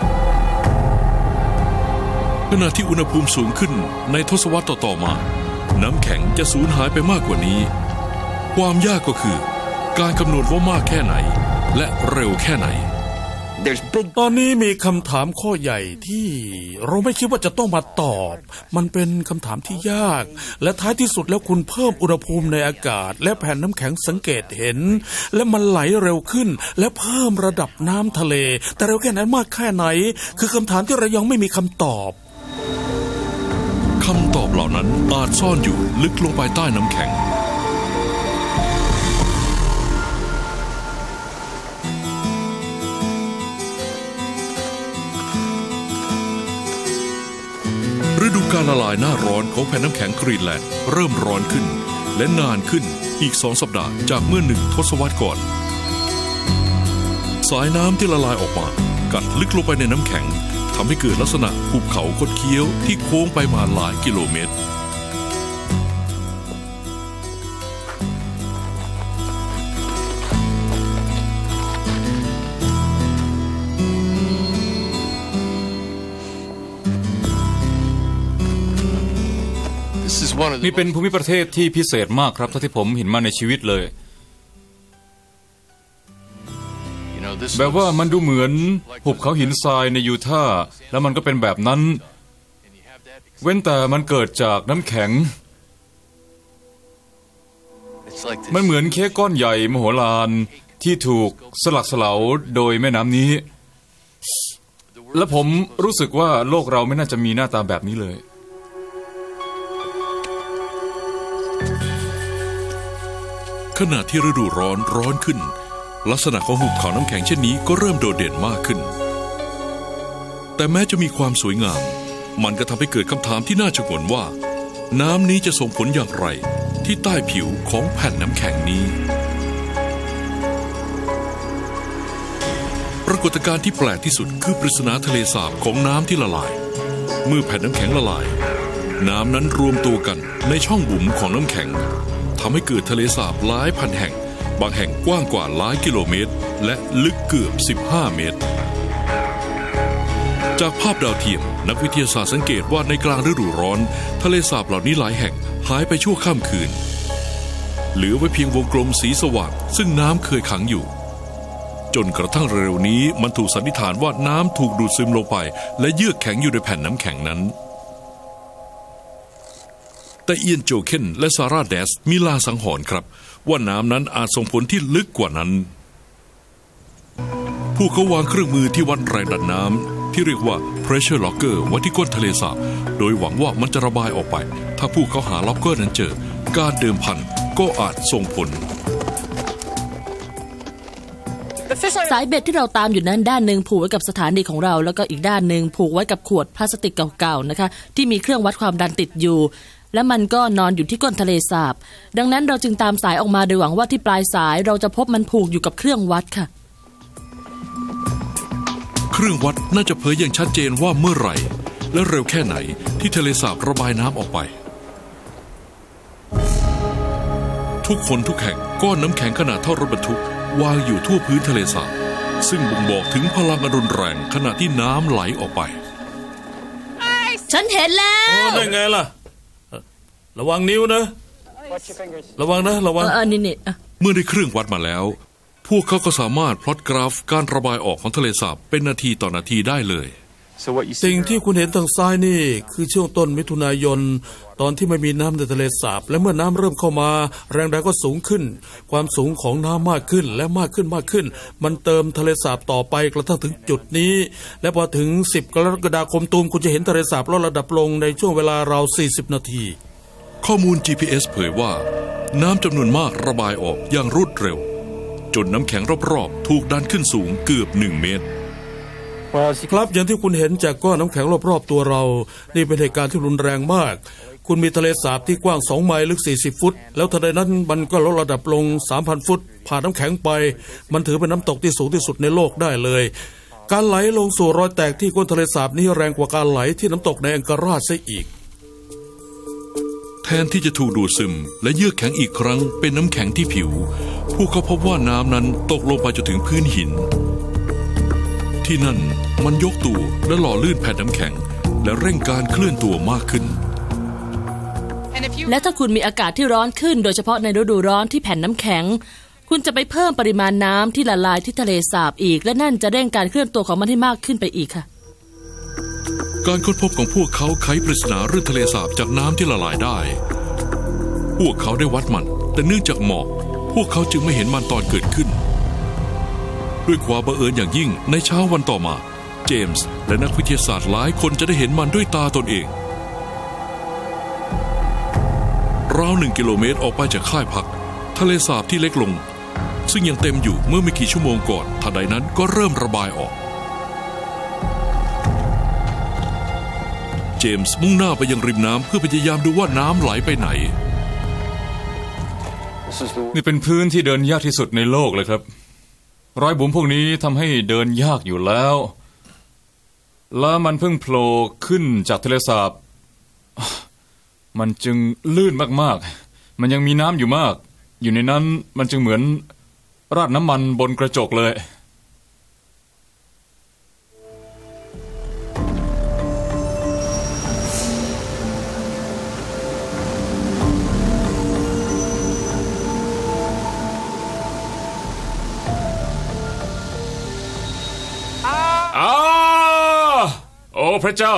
S1: ขณะที่อุณหภูมิสูงขึ้นในทศวรรษต่อๆมาน้ำแข็งจะสูญหายไปมากกว่านี้ความยากก็คือการคำนวณว่ามากแค่ไหนและเร็วแค่ไหน
S3: ตอนนี้มีคำถามข้อใหญ่ที่เราไม่คิดว่าจะต้องมาตอบมันเป็นคำถามที่ยากและท้ายที่สุดแล้วคุณเพิ่มอุณหภูมิในอากาศและแผ่นน้ำแข็งสังเกตเห็นและมันไหลเร็วขึ้นและเพิ่มระดับน้ำทะเลแต่เร็วแค่ไหนมากแค่ไหนคือคำถามที่เรายังไม่มีคำตอบ
S1: คำตอบเหล่านั้นอาจซ่อนอยู่ลึกลงไปใต้น้ำแข็งฤดูการละลายหน้าร้อนของแผ่นน้ำแข็งกรีนแลนด์เริ่มร้อนขึ้นและนานขึ้นอีก2 สัปดาห์จากเมื่อ1 ทศวรรษก่อนสายน้ำที่ละลายออกมากัดลึกลงไปในน้ำแข็งทำให้เกิดลักษณะหุบเขาคดเคี้ยวที่โค้งไปมาหลายกิโลเมตร
S2: นี่เป็นภูมิประเทศที่พิเศษมากครับเท่าที่ผมเห็นมาในชีวิตเลยแบบว่ามันดูเหมือนหุบเขาหินทรายในยูทาห์แล้วมันก็เป็นแบบนั้นเว้นแต่มันเกิดจากน้ำแข็งมันเหมือนเค้กก้อนใหญ่มโหฬารที่ถูกสลักสลาวโดยแม่น้ำนี้และผมรู้สึกว่าโลกเราไม่น่าจะมีหน้าตาแบบนี้เลย
S1: ขณะที่ฤดูร้อนขึ้นลักษณะของหุบเขาน้ำแข็งเช่นนี้ก็เริ่มโดดเด่นมากขึ้นแต่แม้จะมีความสวยงามมันก็ทำให้เกิดคำถามที่น่าชงนว่าน้ำนี้จะส่งผลอย่างไรที่ใต้ผิวของแผ่นน้ำแข็งนี้ปรากฏการณ์ที่แปลกที่สุดคือปริศนาทะเลสาบของน้ำที่ละลายเมื่อแผ่นน้ำแข็งละลายน้ำนั้นรวมตัวกันในช่องบุ๋มของน้ำแข็งทำให้เกิดทะเลสาบหลายพันแห่งบางแห่งกว้างกว่าหลายกิโลเมตรและลึกเกือบ15 เมตรจากภาพดาวเทียมนักวิทยาศาสตร์สังเกตว่าในกลางฤดูร้อนทะเลสาบเหล่านี้หลายแห่งหายไปชั่วข้ามคืนเหลือไว้เพียงวงกลมสีสว่างซึ่งน้ำเคยขังอยู่จนกระทั่งเร็วนี้มันถูกสันนิษฐานว่าน้ำถูกดูดซึมลงไปและเยือกแข็งอยู่ในแผ่นน้ำแข็งนั้นแต่เอียนโจเคนและซาร่าแดสมีลางสังหรณ์ครับว่าน้ำนั้นอาจส่งผลที่ลึกกว่านั้นพวกเขาวางเครื่องมือที่วัดแรงดันน้ำที่เรียกว่า pressure locker ไว้ที่ก้นทะเลสาบโดยหวังว่ามันจะระบายออกไปถ้าพวกเขาหาล็อกเกอร์นั้นเจอการเดิมพันก็อาจส่งผล
S4: สายเบ็ดที่เราตามอยู่นั้นด้านหนึ่งผูกไว้กับสถานีของเราแล้วก็อีกด้านหนึ่งผูกไว้กับขวดพลาสติกเก่าๆนะคะที่มีเครื่องวัดความดันติดอยู่และมันก็นอนอยู่ที่ก้นทะเลสาบดังนั้นเราจึงตามสายออกมาโดยหวังว่าที่ปลายสายเราจะพบมันผูกอยู่กับเครื่องวัดค่ะ
S1: เครื่องวัดน่าจะเผยอย่างชัดเจนว่าเมื่อไหร่และเร็วแค่ไหนที่ทะเลสาบระบายน้ำออกไปทุกคนทุกแห่งก้อนน้ำแข็งขนาดเท่ารถบรรทุกวางอยู่ทั่วพื้นทะเลสาบซึ่งบ่งบอกถึงพลังอันรุนแรงขณะที่น้ำไหลออกไป
S4: ฉันเห็นแล้ว
S3: ได้ไงล่ะระวังนิ้วนะระวังนะระวัง
S4: นี่
S1: เมื่อได้เครื่องวัดมาแล้วพวกเขาก็สามารถพลอตกราฟการระบายออกของทะเลสาบเป็นนาทีต่อนาทีได้เลย
S3: สิ่งที่คุณเห็นทางซ้ายนี่คือช่วงต้นมิถุนายนตอนที่ไม่มีน้ำในทะเลสาบและเมื่อน้ำเริ่มเข้ามาแรงดันก็สูงขึ้นความสูงของน้ำมากขึ้นและมากขึ้นมันเติมทะเลสาบต่อไปกระทั่งถึงจุดนี้และพอถึง10 กรกฎาคมตูมคุณจะเห็นทะเลสาบลดระดับลงในช่วงเวลาราว40 นาที
S1: ข้อมูล GPS เผยว่าน้ำจำนวนมากระบายออกอย่างรวดเร็วจนน้ำแข็งรอบๆถูกดันขึ้นสูงเกือบ1 เมตร
S3: ครับอย่างที่คุณเห็นจากก้อนน้ำแข็งรอบๆตัวเรานี่เป็นเหตุการณ์ที่รุนแรงมากคุณมีทะเลสาบที่กว้าง2 ไมล์ลึก40 ฟุตแล้วทะเลนั้นมันก็ลดระดับลง 3,000 ฟุตผ่านน้ำแข็งไปมันถือเป็นน้ำตกที่สูงที่สุดในโลกได้เลยการไหลลงสู่รอยแตกที่ก้นทะเลสาบนี้แรงกว่าการไหลที่น้ำตกในแองการาซะอีก
S1: แทนที่จะถูกดูดซึมและเยือกแข็งอีกครั้งเป็นน้ำแข็งที่ผิวพวกเขาพบว่าน้ำนั้นตกลงไปจนถึงพื้นหินที่นั่นมันยกตัวและหล่อลื่นแผ่นน้ำแข็งและเร่งการเคลื่อนตัวมากขึ้น
S4: และถ้าคุณมีอากาศที่ร้อนขึ้นโดยเฉพาะในฤดูร้อนที่แผ่นน้ำแข็งคุณจะไปเพิ่มปริมาณน้ำที่ละลายที่ทะเลสาบอีกและนั่นจะเร่งการเคลื่อนตัวของมันให้มากขึ้นไปอีกค่ะ
S1: การค้นพบของพวกเขาไขปริศนาเรื่องทะเลสาบจากน้ำที่ละลายได้พวกเขาได้วัดมันแต่เนื่องจากหมอกพวกเขาจึงไม่เห็นมันตอนเกิดขึ้นด้วยความบังเอิญอย่างยิ่งในเช้าวันต่อมาเจมส์และนักวิทยาศาสตร์หลายคนจะได้เห็นมันด้วยตาตนเองราว1 กิโลเมตรออกไปจากค่ายพักทะเลสาบที่เล็กลงซึ่งยังเต็มอยู่เมื่อไม่กี่ชั่วโมงก่อนทันใดนั้นก็เริ่มระบายออกเจมส์มุ่งหน้าไปยังริมน้ำเพื่อพยายามดูว่าน้ำไหลไปไหน
S2: นี่เป็นพื้นที่เดินยากที่สุดในโลกเลยครับรอยบุ๋มพวกนี้ทำให้เดินยากอยู่แล้วแล้วมันเพิ่งโผล่ขึ้นจากทะเลสาบมันจึงลื่นมากๆมันยังมีน้ำอยู่มากอยู่ในนั้นมันจึงเหมือนราดน้ำมันบนกระจกเลยโอ้พระเจ้า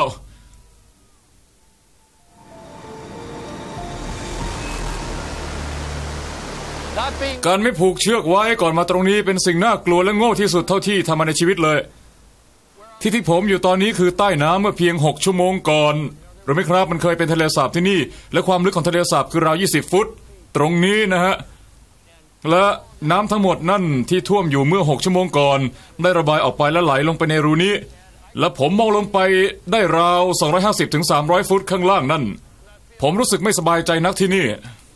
S2: การไม่ผูกเชือกไว้ก่อนมาตรงนี้เป็นสิ่งน่ากลัวและโง่ที่สุดเท่าที่ทำมาในชีวิตเลยที่ผมอยู่ตอนนี้คือใต้น้ำเมื่อเพียง6 ชั่วโมงก่อนรู้ไหมครับมันเคยเป็นทะเลสาบที่นี่และความลึกของทะเลสาบคือราว20 ฟุตตรงนี้นะฮะและน้ำทั้งหมดนั่นที่ท่วมอยู่เมื่อ6 ชั่วโมงก่อนได้ระบายออกไปและไหลลงไปในรูนี้และผมมองลงไปได้ราว250-300 ฟุตข้างล่างนั่นผมรู้สึกไม่สบายใจนักที่นี่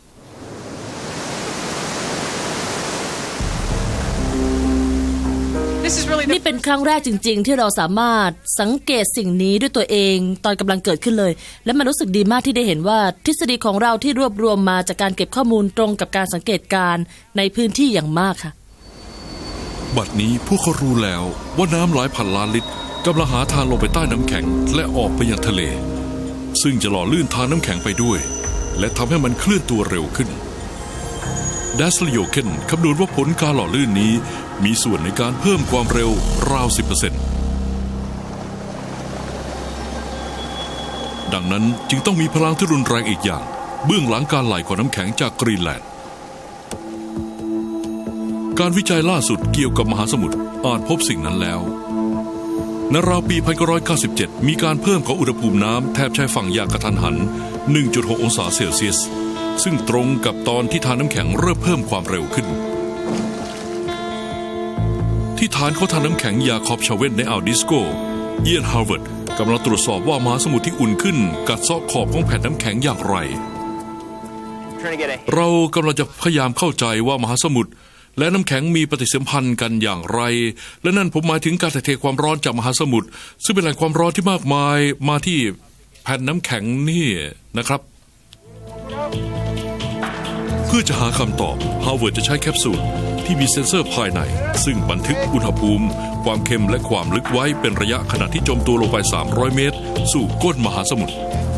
S4: นี่เป็นครั้งแรกจริงๆที่เราสามารถสังเกตสิ่งนี้ด้วยตัวเองตอนกำลังเกิดขึ้นเลยและมันรู้สึกดีมากที่ได้เห็นว่าทฤษฎีของเราที่รวบรวมมาจากการเก็บข้อมูลตรงกับการสังเกตการณ์ในพื้นที่อย่างมากค่ะ
S1: บัดนี้พวกเขารู้แล้วว่าน้ำหลายพันล้านลิตรกำลังหาทางลงไปใต้น้ำแข็งและออกไปยังทะเลซึ่งจะหล่อลื่นทางน้ำแข็งไปด้วยและทำให้มันเคลื่อนตัวเร็วขึ้นดัสลิโยเคนคำนวณว่าผลการหล่อลื่นนี้มีส่วนในการเพิ่มความเร็วราว 10% ดังนั้นจึงต้องมีพลังที่รุนแรงอีกอย่างเบื้องหลังการไหลของน้ำแข็งจากกรีนแลนด์การวิจัยล่าสุดเกี่ยวกับมหาสมุทรอาจพบสิ่งนั้นแล้วในราวปี 1997 มีการเพิ่มของอุณหภูมิน้ำแถบชายฝั่งอย่างกระทันหัน 1.6 องศาเซลเซียสซึ่งตรงกับตอนที่ทานน้ำแข็งเริ่มเพิ่มความเร็วขึ้นที่ฐานของทานน้ำแข็งยาคอบชาเวนในอ่าวดิสโกเอียนฮาร์วาร์ดกำลังตรวจสอบว่ามหาสมุทรที่อุ่นขึ้นกัดเซาะขอบของแผ่นน้ำแข็งอย่างไรเรากำลังจะพยายามเข้าใจว่ามหาสมุทรและน้ำแข็งมีปฏิสัมพันธ์กันอย่างไรและนั่นผมหมายถึงการถ่ายเทความร้อนจากมหาสมุทรซึ่งเป็นแหล่งความร้อนที่มากมายมาที่แผ่นน้ำแข็งนี่นะครับเพื่อจะหาคำตอบฮาร์วาร์ดจะใช้แคปซูลที่มีเซ็นเซอร์ภายในซึ่งบันทึกอุณหภูมิความเค็มและความลึกไว้เป็นระยะขณะที่จมตัวลงไป300 เมตรสู่ก้นมหาสมุทร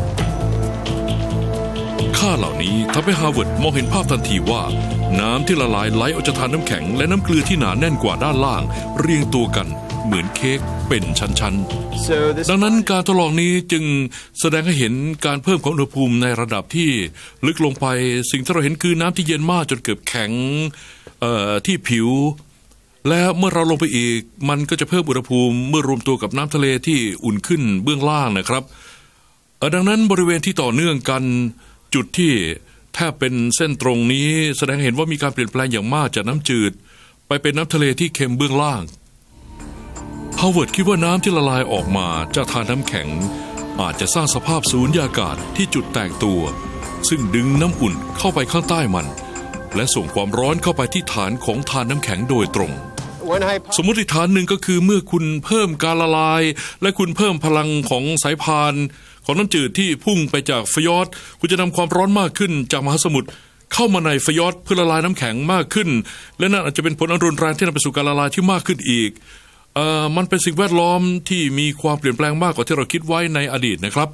S1: ค่าเหล่านี้ทำให้ฮาร์วาร์ดมองเห็นภาพทันทีว่าน้ำที่ละลายไหลออกจากฐานน้ำแข็งและน้ำเกลือที่หนาแน่นกว่าด้านล่างเรียงตัวกันเหมือนเค้กเป็นชั้นๆดังนั้นการทดลองนี้จึงแสดงให้เห็นการเพิ่มของอุณหภูมิในระดับที่ลึกลงไปสิ่งที่เราเห็นคือน้ำที่เย็นมากจนเกือบแข็งที่ผิวและเมื่อเราลงไปอีกมันก็จะเพิ่มอุณหภูมิเมื่อรวมตัวกับน้ำทะเลที่อุ่นขึ้นเบื้องล่างนะครับดังนั้นบริเวณที่ต่อเนื่องกันจุดที่แทบเป็นเส้นตรงนี้แสดงเห็นว่ามีการเปลี่ยนแปลงอย่างมากจากน้ำจืดไปเป็นน้ำทะเลที่เค็มเบื้องล่างฮาร์วาร์ดคิดว่าน้ำที่ละลายออกมาจากฐานน้ำแข็งอาจจะสร้างสภาพสูญญากาศที่จุดแตกตัวซึ่งดึงน้ำอุ่นเข้าไปข้างใต้มันและส่งความร้อนเข้าไปที่ฐานของฐานน้ำแข็งโดยตรงสมมติฐานหนึ่งก็คือเมื่อคุณเพิ่มการละลายและคุณเพิ่มพลังของสายพานของน้ำจืดที่พุ่งไปจากฟยอร์ดคุณจะนำความร้อนมากขึ้นจากมหาสมุทรเข้ามาในฟยอร์ดเพื่อละลายน้ำแข็งมากขึ้นและนั่นอาจจะเป็นผลอันรุนแรงที่นำไปสู่การละลายที่มากขึ้นอีกมันเป็นสิ่งแวดล้อมที่มีความเปลี่ยนแปลงมากกว่าที่เราคิดไว้ในอดีตนะครับ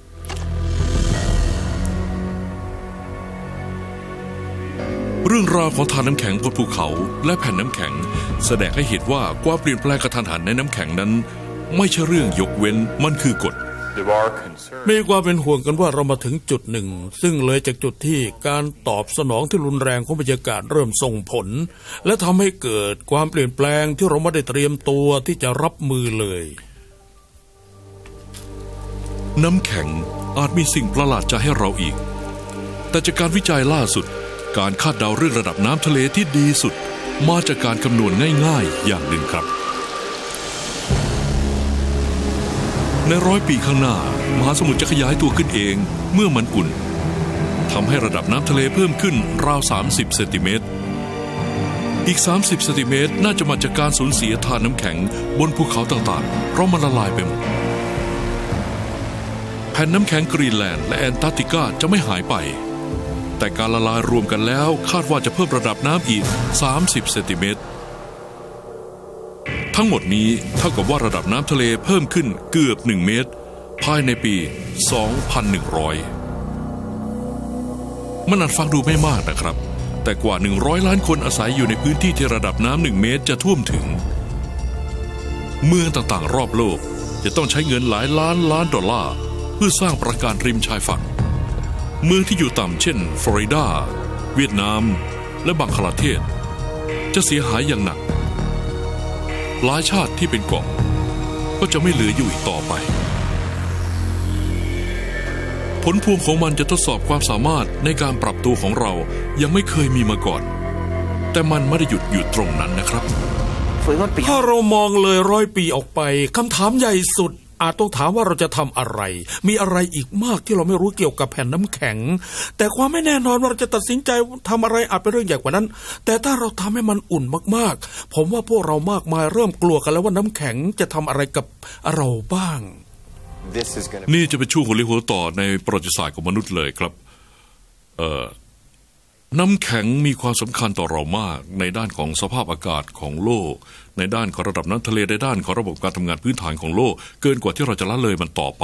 S1: เรื่องราวของฐานน้ำแข็งบนภูเขาและแผ่นน้ำแข็งแสดงให้เห็นว่าความเปลี่ยนแปลงกระทันหันในน้ำแข็งนั้นไม่ใช่เรื่องยกเว้นมันคือกฎ
S3: มีความเป็นห่วงกันว่าเรามาถึงจุดหนึ่งซึ่งเลยจากจุดที่การตอบสนองที่รุนแรงของบรรยากาศเริ่มส่งผลและทำให้เกิดความเปลี่ยนแปลงที่เราไม่ได้เตรียมตัวที่จะรับมือเลย
S1: น้ำแข็งอาจมีสิ่งประหลาดใจให้เราอีกแต่จากการวิจัยล่าสุดการคาดเดาเรื่องระดับน้ำทะเลที่ดีสุดมาจากการคำนวณง่ายๆอย่างหนึ่งครับใน100 ปีข้างหน้ามหาสมุทรจะขยายตัวขึ้นเองเมื่อมันอุ่นทำให้ระดับน้ำทะเลเพิ่มขึ้นราว30 เซนติเมตรอีก30 เซนติเมตรน่าจะมาจากการสูญเสียฐานน้ำแข็งบนภูเขาต่างๆเพราะมันละลายไปหมดแผ่นน้ำแข็งกรีนแลนด์และแอนตาร์กติกาจะไม่หายไปแต่การละลายรวมกันแล้วคาดว่าจะเพิ่มระดับน้ำอีก30 เซนติเมตรทั้งหมดนี้เท่ากับว่าระดับน้ำทะเลเพิ่มขึ้นเกือบ1 เมตรภายในปี 2100 มันอาจฟังดูไม่มากนะครับแต่กว่า100 ล้านคนอาศัยอยู่ในพื้นที่ที่ระดับน้ำ1 เมตรจะท่วมถึงเมืองต่างๆรอบโลกจะต้องใช้เงินหลายล้านล้านดอลลาร์เพื่อสร้างปราการริมชายฝั่งเมืองที่อยู่ต่ำเช่นฟลอริดาเวียดนามและบังคลาเทศจะเสียหายอย่างหนักหลายชาติที่เป็นเกาะก็จะไม่เหลืออยู่อีกต่อไปผลพวงของมันจะทดสอบความสามารถในการปรับตัวของเรายังไม่เคยมีมาก่อนแต่มันไม่ได้หยุดอยู่ตรงนั้นนะครับ
S3: ถ้าเรามองเลย100 ปีออกไปคำถามใหญ่สุดอาจต้องถามว่าเราจะทำอะไรมีอะไรอีกมากที่เราไม่รู้เกี่ยวกับแผ่นน้ำแข็งแต่ความไม่แน่นอนว่าเราจะตัดสินใจทำอะไรอาจเป็นเรื่องใหญ่กว่านั้นแต่ถ้าเราทำให้มันอุ่นมากๆผมว่าพวกเรามากมายเริ่มกลัวกันแล้วว่าน้ำแข็งจะทำอะไรกับเราบ้าง
S1: นี่จะเป็นช่วงหัวเลี้ยวหัวต่อในประวัติศาสตร์ของมนุษย์เลยครับน้ำแข็งมีความสำคัญต่อเรามากในด้านของสภาพอากาศของโลกในด้านของระดับน้ำทะเลในด้านของระบบการทำงานพื้นฐานของโลกเกินกว่าที่เราจะละเลยมันต่อไป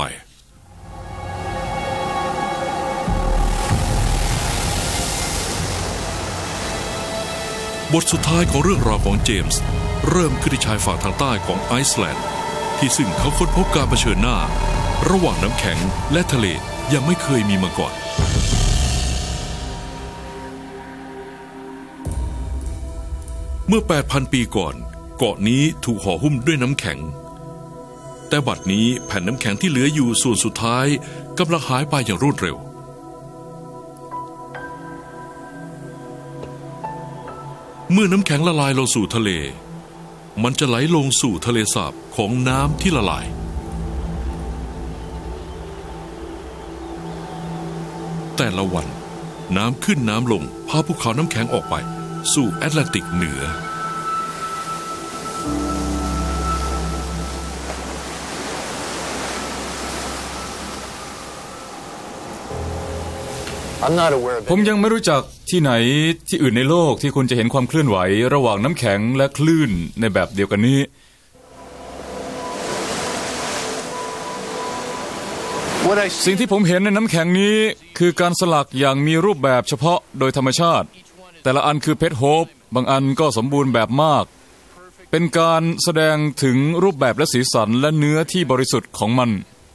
S1: บทสุดท้ายของเรื่องราวของเจมส์เริ่มขึ้นที่ชายฝั่งทางใต้ของไอซ์แลนด์ที่ซึ่งเขาค้นพบการเผชิญหน้าระหว่างน้ำแข็งและทะเลยังไม่เคยมีมาก่อนเมื่อ 8,000 ปีก่อนเกาะนี้ถูกห่อหุ้มด้วยน้ำแข็งแต่บัดนี้แผ่นน้ำแข็งที่เหลืออยู่ส่วนสุดท้ายกำลังหายไปอย่างรวดเร็วเมื่อน้ำแข็งละลายลงสู่ทะเลมันจะไหลลงสู่ทะเลสาบของน้ำที่ละลายแต่ละวันน้ำขึ้นน้ำลงพาภูเขาน้ำแข็งออกไปสู่แอตแลนติกเหนือ
S2: ผมยังไม่รู้จักที่ไหนที่อื่นในโลกที่คุณจะเห็นความเคลื่อนไหวระหว่างน้ำแข็งและคลื่นในแบบเดียวกันนี้สิ่งที่ผมเห็นในน้ำแข็งนี้คือการสลักอย่างมีรูปแบบเฉพาะโดยธรรมชาติแต่ละอันคือเพชรโฮปบางอันก็สมบูรณ์แบบมากเป็นการแสดงถึงรูปแบบและสีสันและเนื้อที่บริสุทธิ์ของมัน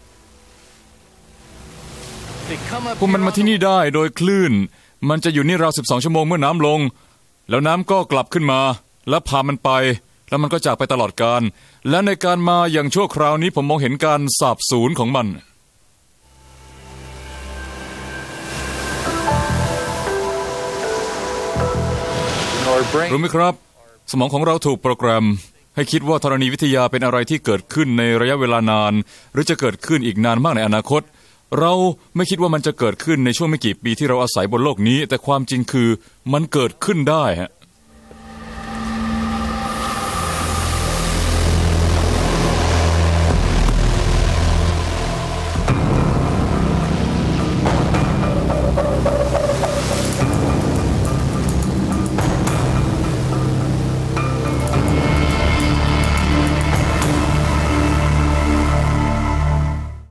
S2: พวกมันมาที่นี่ได้โดยคลื่นมันจะอยู่นี่ราว12 ชั่วโมงเมื่อน้ำลงแล้วน้ำก็กลับขึ้นมาแล้วพามันไปแล้วมันก็จากไปตลอดกาลและในการมาอย่างชั่วคราวนี้ผมมองเห็นการสาบสูญของมันรู้ไหมครับสมองของเราถูกโปรแกรมให้คิดว่าธรณีวิทยาเป็นอะไรที่เกิดขึ้นในระยะเวลานานหรือจะเกิดขึ้นอีกนานมากในอนาคตเราไม่คิดว่ามันจะเกิดขึ้นในช่วงไม่กี่ปีที่เราอาศัยบนโลกนี้แต่ความจริงคือมันเกิดขึ้นได้ฮะ